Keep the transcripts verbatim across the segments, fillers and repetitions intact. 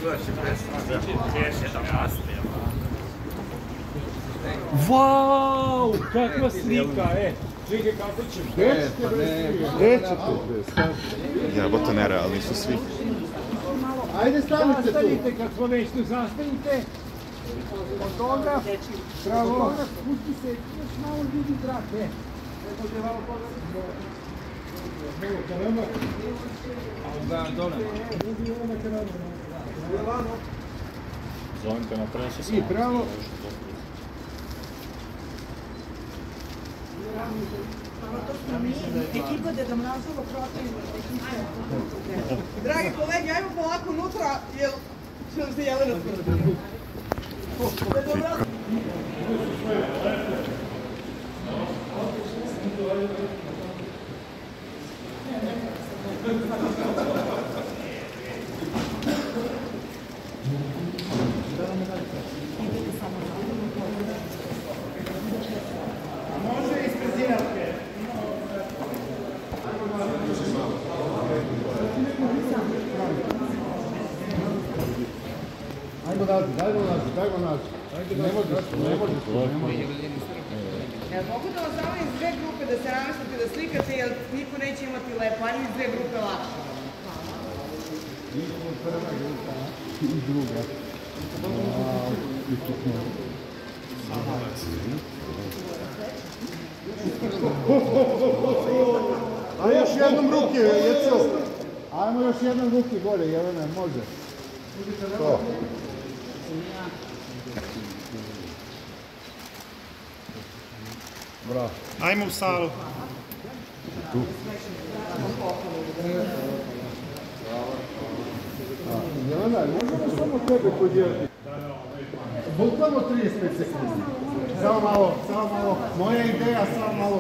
Vau, kakva slika, e! Čekaj, kako će? Gde ćete bez Gde ćete bez? Jebote, nerealni su svi. Ajde, stanite tu. Zastanite, kad smo već tu, zastanite. Fotograf, fotograf, pusti se, još malo vidi zrak, e. Možete malo pogledati. Evo, kanama. Da, dole. Zovem te na presu samo. I pravo. Ekipa Deda Mrazova protiv ekipa. Dragi kolegi, ajmo polako unutra, jer će nam se Jelena smrti. Može ispred Zinarke. Ajmo nađi, dajmo nađi, dajmo nađi. Ne možeš, ne možeš, ne možeš. Mogu da vas zamolim iz dve grupe da se namestite da slikate, jer niko neće imati lepo, ali iz dve grupe lakše. I prva grupa, i druga. A još jednom ruke, Jeco. Ajmo još jednom ruke gore, Jelena, može. To. Bravo. Ajmo u salu. Tu. Jelena, možemo samo tebe podijeliti? Bukvalno trideset pet sekundi. Samo malo, samo malo. Moja ideja, samo malo.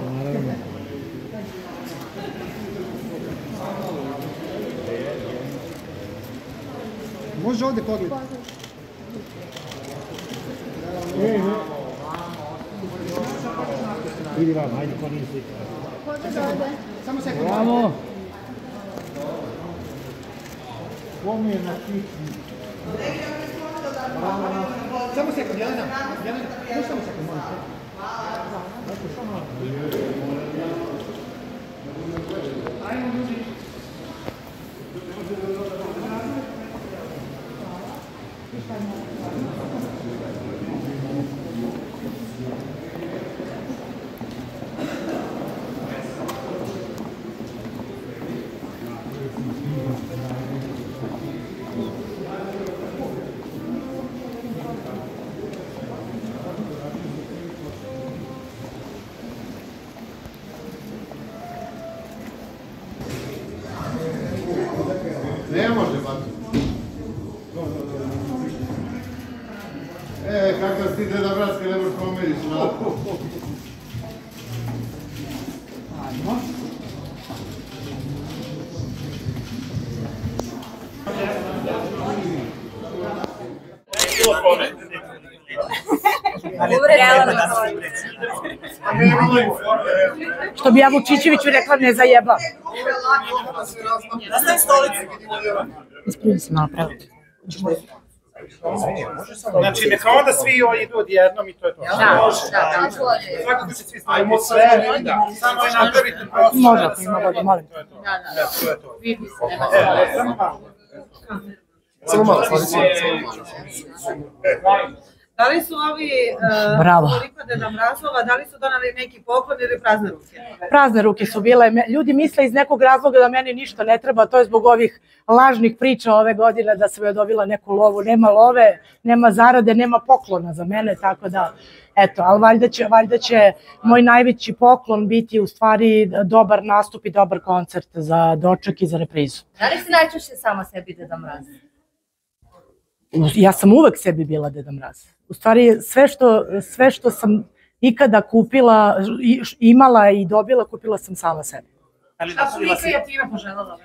Može ovdje pogledati. Ej, ne. Idi vam, ajde, ko nije slika. Samo sekund. Bravo. Ko mi je na kični? Samo sekund, Jelena. Jelena, samo sekund, molim se. Ajmo, ljudi. Ne može, bati. E, kakav si Deda Mraz, ne možeš pomeriš malo. Ajmo. Što bi ja Vučićeviću rekla, ne zajebam. Nastavim stolicu. Ispravim se malo pravo. Znači, neka onda svi idu odjednom i to je to. Da, da, da. Svako bi se svi stavimo sve, samo je napraviti prosto. Može, ako ima volje, molim. Da, da, to je to. Vidi se, nema se. Samo malo, Da li su ovi koliko Deda Mrazova, da li su donali neki poklon ili prazne ruke? Prazne ruke su bile. Ljudi misle iz nekog razloga da meni ništa ne treba, to je zbog ovih lažnih priča ove godine da sam joj dobila neku lovu. Nema love, nema zarade, nema poklona za mene, tako da, eto, ali valjda će, valjda će moj najveći poklon biti u stvari dobar nastup i dobar koncert za doček i za reprizu. Da li si najčešće sama sebi Deda Mraz? Ja sam uvek sebi bila Deda Mraz. U stvari, sve što, sve što sam ikada kupila, imala i dobila, kupila sam sama sebi. Šta su Nika i Atina poželjela?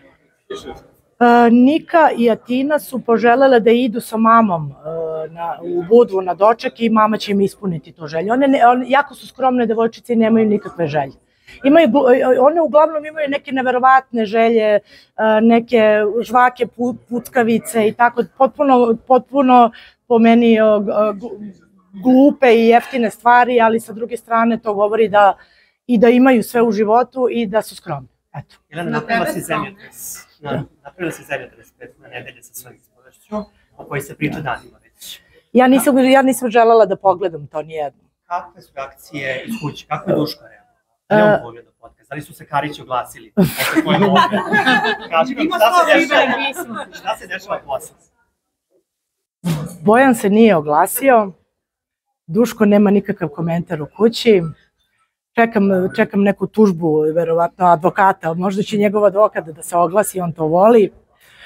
Nika i Atina su poželjele da idu sa mamom u Budvu na doček i mama će im ispuniti to želje. One jako su skromne devojčice i nemaju nikakve želje. Imaju, one uglavnom imaju neke neverovatne želje, neke žvake putkavice i tako, potpuno, potpuno po meni glupe i jeftine stvari, ali sa druge strane to govori da i da imaju sve u životu i da su skromni. Eto. Jelena, napravila si zemljotres. Napravila si zemljotres prethodne nedelje sa svojim ispovešću, o kojoj se priča danima već. Ja nisam, ja nisam želela da pogledam to nijedno. Kakve su reakcije iz kuće? Kako je Duško reagovao? Da li je on pogledao podcast? Da li su se Karići oglasili? Kaži mi, šta se dešava posle? Bojan se nije oglasio. Duško nema nikakav komentar u kući. Čekam, čekam neku tužbu, verovatno advokata. Možda će njegov advokat da se oglasi, on to voli. E,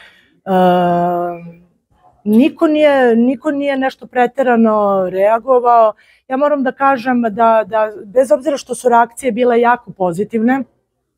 niko, nije, niko nije nešto preterano reagovao. Ja moram da kažem da, da bez obzira što su reakcije bile jako pozitivne, e,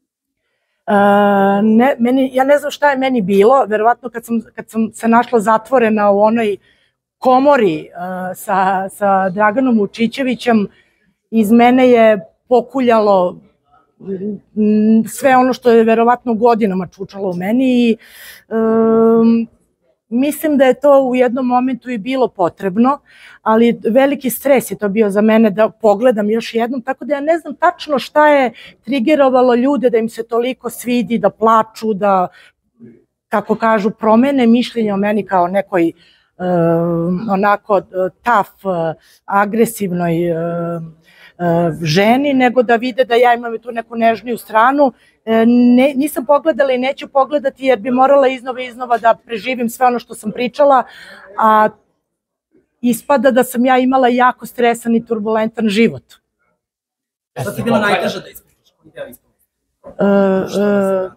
ne, meni, ja ne znam šta je meni bilo, verovatno kad sam, kad sam se našla zatvorena u onoj komori uh, sa, sa Draganom Vučićevićem, iz mene je pokuljalo sve ono što je verovatno godinama čučalo u meni i um, mislim da je to u jednom momentu i bilo potrebno, ali veliki stres je to bio za mene da pogledam još jednom, tako da ja ne znam tačno šta je trigerovalo ljude da im se toliko svidi, da plaču, da, kako kažu, promene mišljenje o meni kao nekoj Uh, onako tough, uh, agresivnoj uh, uh, ženi, nego da vide da ja imam tu neku nežniju stranu. Ne, nisam pogledala i neću pogledati jer bi morala iznova i iznova da preživim sve ono što sam pričala, a ispada da sam ja imala jako stresan i turbulentan život. Šta ti je bilo najteže da ispričaš? Uh, uh,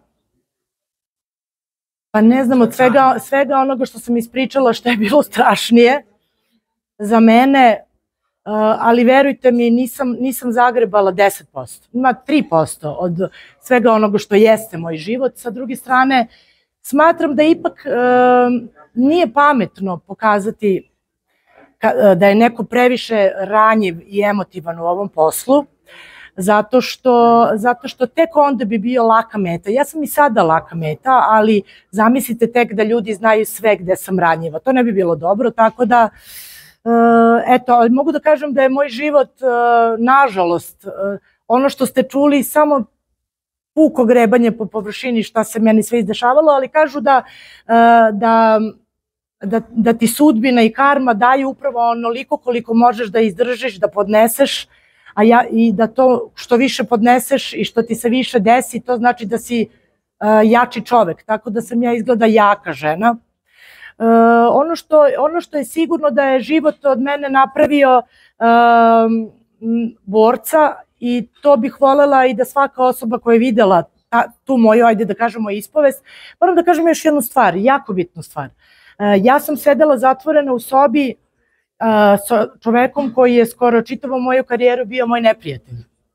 Pa ne znam, od svega, svega onoga što sam ispričala što je bilo strašnije za mene, ali verujte mi, nisam, nisam zagrebala deset posto, ima tri posto od svega onoga što jeste moj život. Sa druge strane, smatram da ipak e, nije pametno pokazati ka, da je neko previše ranjiv i emotivan u ovom poslu, Zato što, zato što tek onda bi bio laka meta. Ja sam i sada laka meta, ali zamislite tek da ljudi znaju sve gde sam ranjiva. To ne bi bilo dobro, tako da, eto, mogu da kažem da je moj život, nažalost, ono što ste čuli, samo puko grebanje po površini šta se meni sve izdešavalo, ali kažu da, da, da, da ti sudbina i karma daju upravo onoliko koliko možeš da izdržiš, da podneseš, a ja, i da to što više podneseš i što ti se više desi, to znači da si uh, jači čovek, tako da sam ja izgleda jaka žena. Uh, ono, što, ono što je sigurno da je život od mene napravio uh, borca i to bih volela i da svaka osoba koja je videla ta, tu moju, ajde da kažemo, ispovest. Moram da kažem još jednu stvar, jako bitnu stvar. Uh, ja sam sedela zatvorena u sobi sa čovekom koji je skoro čitavu moju karijeru bio moj neprijatelj.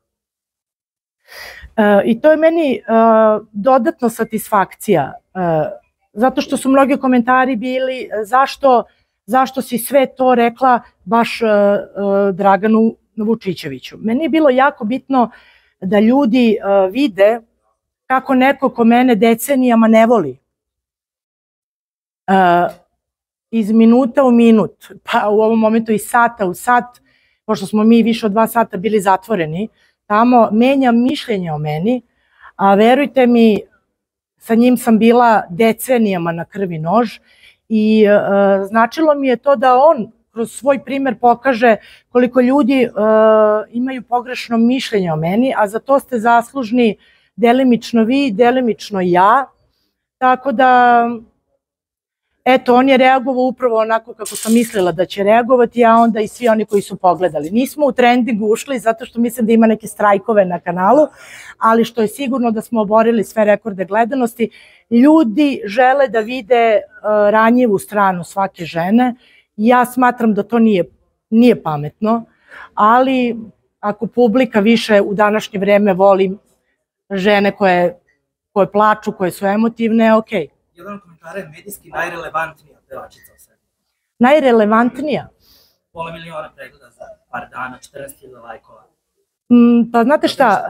I to je meni dodatna satisfakcija, zato što su mnogi komentari bili zašto, zašto si sve to rekla baš Draganu Vučićeviću. Meni je bilo jako bitno da ljudi vide kako neko ko mene decenijama ne voli, iz minuta u minut, pa u ovom momentu i sata u sat, pošto smo mi više od dva sata bili zatvoreni, tamo menja mišljenje o meni, a verujte mi, sa njim sam bila decenijama na krvi nož i e, značilo mi je to da on kroz svoj primer pokaže koliko ljudi e, imaju pogrešno mišljenje o meni, a za to ste zaslužni delimično vi, delimično ja, tako da... Eto, on je reagovao upravo onako kako sam mislila da će reagovati, a onda i svi oni koji su pogledali. Nismo u trendingu ušli zato što mislim da ima neke strajkove na kanalu, ali što je sigurno da smo oborili sve rekorde gledanosti. Ljudi žele da vide ranjivu stranu svake žene. Ja smatram da to nije, nije pametno, ali ako publika više u današnje vreme voli žene koje, koje plaču, koje su emotivne, okej. Okay. Jedan komentar je medijski najrelevantnija pevačica u Srbiji. Najrelevantnija? Pola miliona pregleda za par dana, četrnaest hiljada lajkova. Mm, pa znate šta,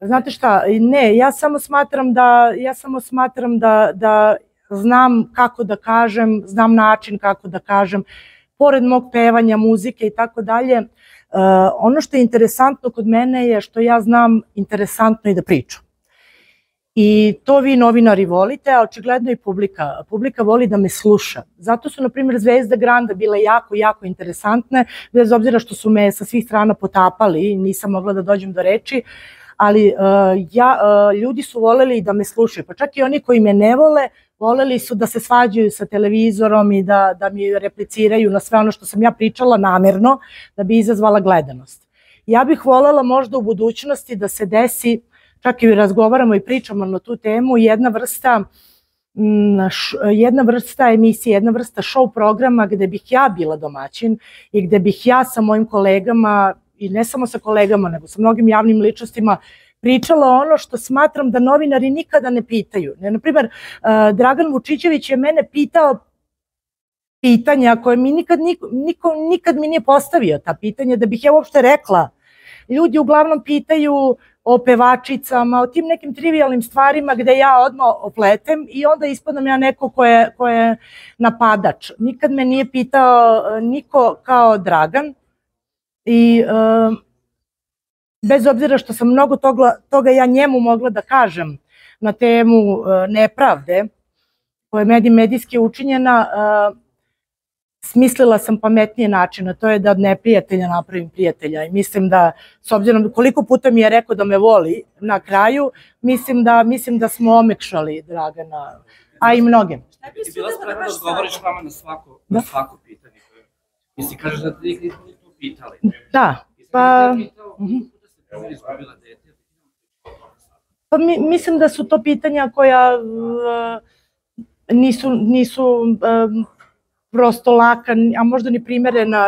Znate šta, ne, ja samo smatram da, ja samo smatram da, da znam kako da kažem, znam način kako da kažem, pored mog pevanja, muzike i tako dalje. Ono što je interesantno kod mene je što ja znam interesantno i da pričam. I to vi novinari volite, a očigledno i publika. Publika voli da me sluša. Zato su, na primjer, Zvezda Granda bile jako, jako interesantne, bez obzira što su me sa svih strana potapali, nisam mogla da dođem do reči, ali ja, ljudi su voleli da me slušaju. Pa čak i oni koji me ne vole, voleli su da se svađaju sa televizorom i da, da mi repliciraju na sve ono što sam ja pričala namerno, da bi izazvala gledanost. Ja bih volela možda u budućnosti da se desi, čak i razgovaramo i pričamo na tu temu, jedna vrsta, jedna vrsta emisije, jedna vrsta show programa gde bih ja bila domaćin i gde bih ja sa mojim kolegama, i ne samo sa kolegama, nego sa mnogim javnim ličnostima, pričala ono što smatram da novinari nikada ne pitaju. Naprimjer, Dragan Vučićević je mene pitao pitanja koje mi nikad, niko, nikad mi nije postavio ta pitanja, da bih ja uopšte rekla. Ljudi uglavnom pitaju o pevačicama, o tim nekim trivialnim stvarima gde ja odmah opletem i onda ispadam ja neko ko je, ko je napadač. Nikad me nije pitao niko kao Dragan i uh, bez obzira što sam mnogo toga, toga ja njemu mogla da kažem na temu uh, nepravde koja je medijski učinjena, uh, smislila sam pametnije načina, to je da od neprijatelja napravim prijatelja i mislim da, s obzirom koliko puta mi je rekao da me voli na kraju, mislim da, mislim da smo omekšali Dragana, a i mnoge. Ti bila spremna da odgovoriš vama na svako, na svako pitanje? Misli, kažeš da ti ih nismo pitali. Da, pa... Pa mi, mislim da su to pitanja koja uh, nisu, nisu um, prosto laka, a možda ni primerena.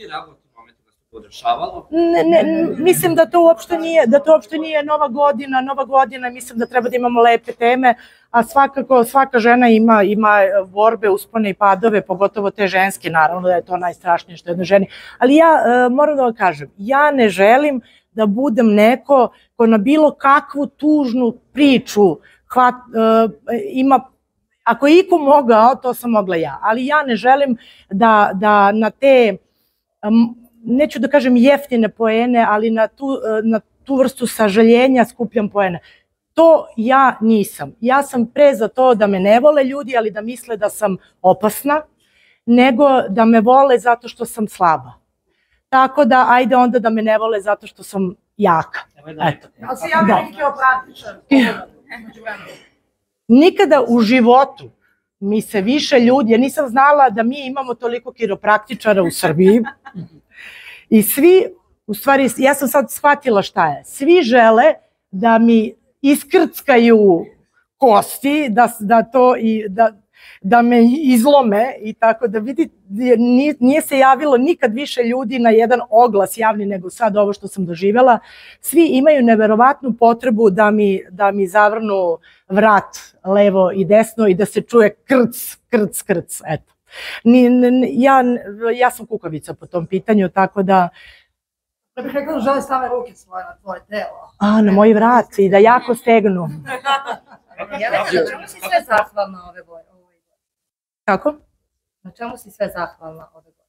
Ne, ne, mislim da to uopšte nije, da to uopšte nije nova godina, nova godina, mislim da treba da imamo lepe teme, a svakako svaka žena ima, ima borbe, uspone i padove, pogotovo te ženske, naravno da je to najstrašnije što je jednoj ženi, ali ja uh, moram da vam kažem, ja ne želim da budem neko ko na bilo kakvu tužnu priču hvat, uh, ima. Ako je iko mogao, to sam mogla ja, ali ja ne želim da, da na te, neću da kažem jeftine poene, ali na tu, na tu vrstu sažaljenja skupljam poene. To ja nisam. Ja sam pre za to da me ne vole ljudi, ali da misle da sam opasna, nego da me vole zato što sam slaba. Tako da, ajde onda da me ne vole zato što sam jaka. Eto. Ali se ja neki praktičan. Nikada u životu mi se više ljudi, ja nisam znala da mi imamo toliko kiropraktičara u Srbiji i svi, u stvari, ja sam sad shvatila šta je, svi žele da mi iskrckaju kosti, da, da to i da, da me izlome i tako da vidite, nije, nije se javilo nikad više ljudi na jedan oglas javni nego sad ovo što sam doživjela. Svi imaju neverovatnu potrebu da mi, da mi zavrnu vrat levo i desno i da se čuje krc, krc, krc, eto. Ni, ja, ja sam kukavica po tom pitanju, tako da... Da bih rekla da žele stave ruke svoje na tvoje telo. A, na moj vrat i da jako stegnu. Jelena, na čemu si sve zahvalna ove boje? Kako? Na čemu si sve zahvalna ove godine?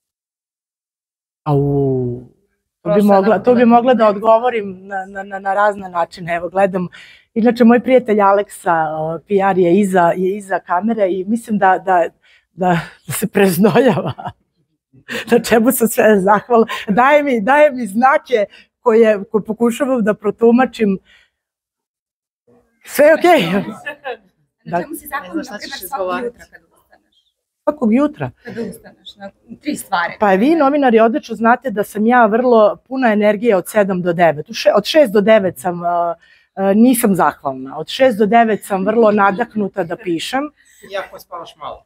Au, to bi mogla, to bi mogla da odgovorim na, na, na razne načine. Evo, gledam. Inače, moj prijatelj Aleksa, P R, je iza, je iza kamere i mislim da, da, da, da se preznojava. Na čemu sam sve zahvalna. Daje mi, daje mi znake koje, koje pokušavam da protumačim. Sve je okej. Na čemu si zahvalna, na primjer, svakog jutra kada ustaneš? Svakog jutra? Kada ustaneš, na tri stvari. Pa vi, novinari, odlično znate da sam ja vrlo puna energije od sedam do devet. Od šest do devet sam, nisam zahvalna. Od šest do devet sam vrlo nadahnuta da pišem. Iako spavaš malo?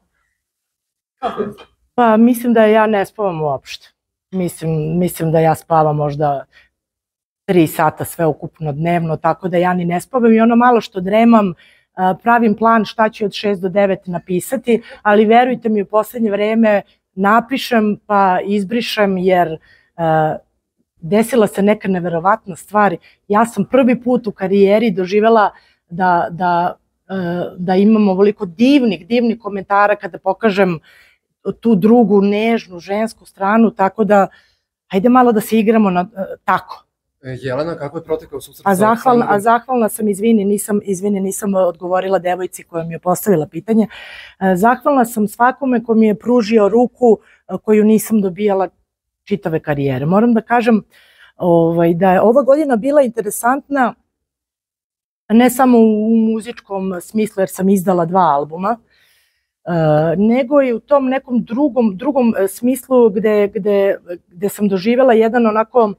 Pa mislim da ja ne spavam uopšte. Mislim, mislim da ja spavam možda tri sata sve ukupno dnevno, tako da ja ni ne spavam i ono malo što dremam, pravim plan šta ću od šest do devet napisati, ali verujte mi u poslednje vreme napišem pa izbrišem jer desila se neka neverovatna stvar. Ja sam prvi put u karijeri doživjela da, da, da imam ovoliko divnih, divnih komentara kada pokažem tu drugu, nežnu, žensku stranu, tako da hajde malo da se igramo na, tako. Jelena, kako je protekao susret? A zahvalna, a zahvalna sam, izvini, nisam, izvini, nisam odgovorila devojci koja mi je postavila pitanje. Zahvalna sam svakome ko mi je pružio ruku koju nisam dobijala čitave karijere. Moram da kažem ovaj, da je ova godina bila interesantna ne samo u muzičkom smislu jer sam izdala dva albuma, nego i u tom nekom drugom, drugom smislu gde, gde, gde sam doživjela jedan onako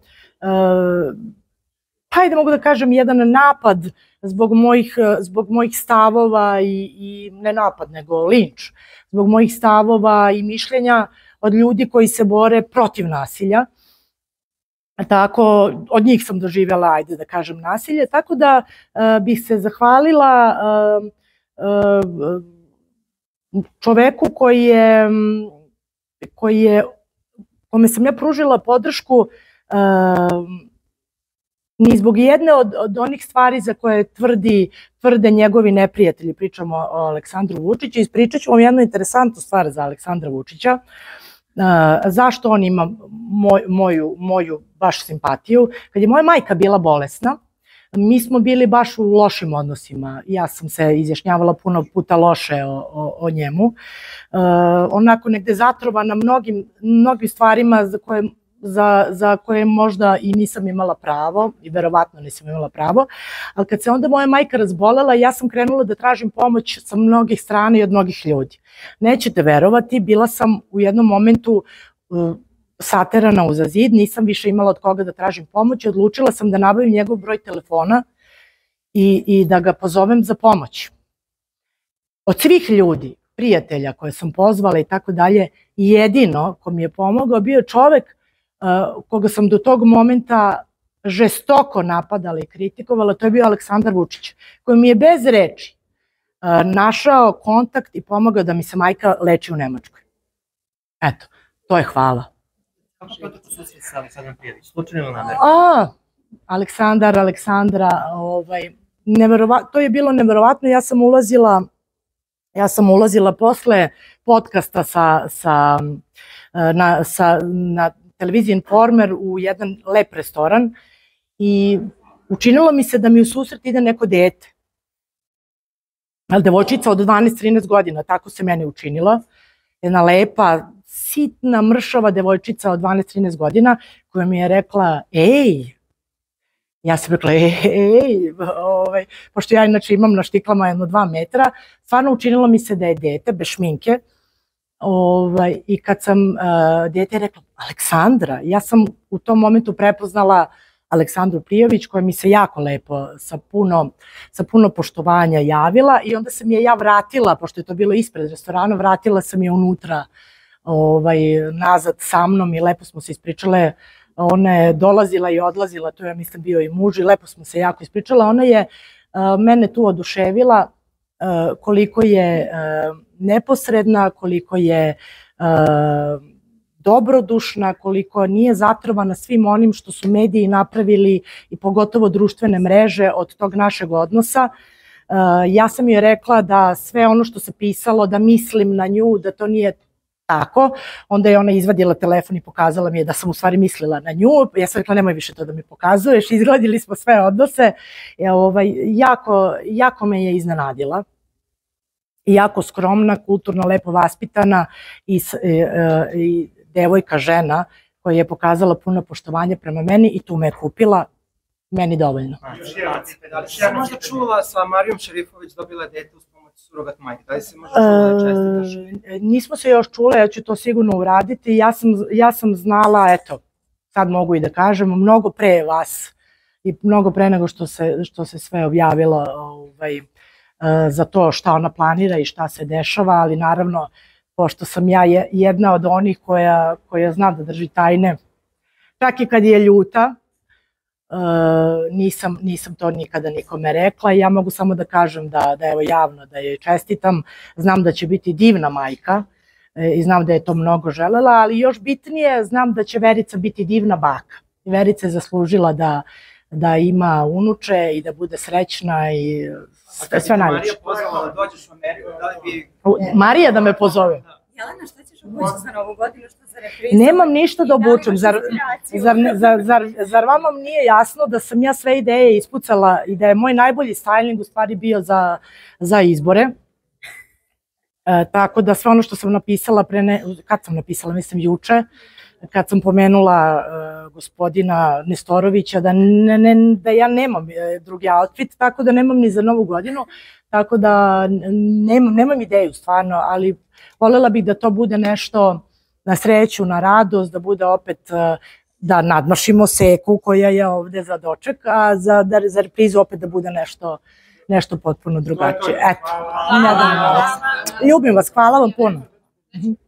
hajde mogu da kažem jedan napad zbog mojih, zbog mojih stavova i, i ne napad nego linč, zbog mojih stavova i mišljenja od ljudi koji se bore protiv nasilja. Tako, od njih sam doživjela, ajde da kažem, nasilje, tako da uh, bih se zahvalila uh, uh, čoveku koji je, koji je, kome sam ja pružila podršku uh, ni zbog jedne od, od onih stvari za koje tvrdi, tvrde njegovi neprijatelji, pričamo o Aleksandru Vučiću. Ispričat ću vam jednu interesantnu stvar za Aleksandra Vučića. Uh, zašto on ima moj, moju, moju baš simpatiju. Kad je moja majka bila bolesna, mi smo bili baš u lošim odnosima. Ja sam se izjašnjavala puno puta loše o, o, o njemu. Uh, onako negde zatrovana mnogim, mnogim stvarima za koje, za, za koje možda i nisam imala pravo i verovatno nisam imala pravo. Ali kad se onda moja majka razbolela, ja sam krenula da tražim pomoć sa mnogih strana i od mnogih ljudi. Nećete verovati, bila sam u jednom momentu uh, saterana uza zid, nisam više imala od koga da tražim pomoć i odlučila sam da nabavim njegov broj telefona i, i da ga pozovem za pomoć. Od svih ljudi, prijatelja koje sam pozvala i tako dalje, jedino ko mi je pomogao bio čovek uh, koga sam do tog momenta žestoko napadala i kritikovala, to je bio Aleksandar Vučić, koji mi je bez reči uh, našao kontakt i pomogao da mi se majka leči u Nemačkoj. Eto, to je hvala. Kako je to susret sa Aleksandrom Prijović? Slučajno namerno? A, Aleksandar, Aleksandra, ovaj, neverovatno, to je bilo neverovatno, ja sam ulazila, ja sam ulazila posle podcasta sa, sa, na, sa, na televiziji Informer u jedan lep restoran i učinilo mi se da mi u susret ide neko dete. Ali devojčica od dvanaest trinaest godina, tako se meni učinilo, jedna lepa, sitna, mršava devojčica od dvanaest trinaest godina koja mi je rekla, ej, ja sam rekla, ej, ej, ovaj, pošto ja inače imam na štiklama jedno dva metra, stvarno učinilo mi se da je dete, bez šminke, ovaj, i kad sam uh, dete rekla, Aleksandra, ja sam u tom momentu prepoznala Aleksandru Prijović koja mi se jako lepo, sa puno, sa puno poštovanja javila i onda sam je ja vratila, pošto je to bilo ispred restorana, vratila sam je unutra ovaj, nazad sa mnom i lepo smo se ispričale, ona je dolazila i odlazila, to ja mislim bio i muž i lepo smo se jako ispričala, ona je uh, mene tu oduševila uh, koliko je uh, neposredna, koliko je uh, dobrodušna, koliko nije zatrovana svim onim što su mediji napravili i pogotovo društvene mreže od tog našeg odnosa. Uh, ja sam joj rekla da sve ono što se pisalo, da mislim na nju, da to nije tako, onda je ona izvadila telefon i pokazala mi je da sam u stvari mislila na nju, ja sam rekla nemoj više to da mi pokazuješ, izgledali smo sve odnose, e, ovaj, jako, jako me je iznenadila, jako skromna, kulturno, lepo vaspitana i, i, i devojka, žena koja je pokazala puno poštovanja prema meni i tu me je kupila, meni dovoljno. Da li se možda čula sa Marijom Šerifović dobila dete uz pomoć surogat majke? Da li se možda čula da čestitaš? Nismo se još čule, ja ću to sigurno uraditi. Ja sam, ja sam znala, eto, sad mogu i da kažem, mnogo pre vas i mnogo pre nego što se, što se sve objavilo ovaj, za to šta ona planira i šta se dešava, ali naravno, pošto sam ja jedna od onih koja, koja zna da drži tajne, čak i kad je ljuta, Uh, nisam, nisam to nikada nikome rekla i ja mogu samo da kažem da, da evo javno da je čestitam, znam da će biti divna majka e, i znam da je to mnogo želela, ali još bitnije znam da će Verica biti divna baka. Verica je zaslužila da, da ima unuče i da bude srećna i sve, sve najljepše. Marija pozvala da dođeš u Ameriku, da li bi... Marija da me pozove? Jelena, šta ćeš obući za novu godinu, što za reprizu? Nemam ništa da obučem. Zar, zar, zar, zar, zar vama nije jasno da sam ja sve ideje ispucala i da je moj najbolji styling u stvari bio za, za izbore? E, tako da sve ono što sam napisala, pre ne, kad sam napisala, mislim juče, kad sam pomenula uh, gospodina Nestorovića da, ne, ne, da ja nemam drugi outfit, tako da nemam ni za novu godinu, tako da nemam, nemam ideju stvarno, ali voljela bih da to bude nešto na sreću, na radost, da bude opet, uh, da nadmašimo Seku koja je ovde za doček, a za, da, za reprizu opet da bude nešto, nešto potpuno drugačije. Eto, ljubim vas, hvala vam puno.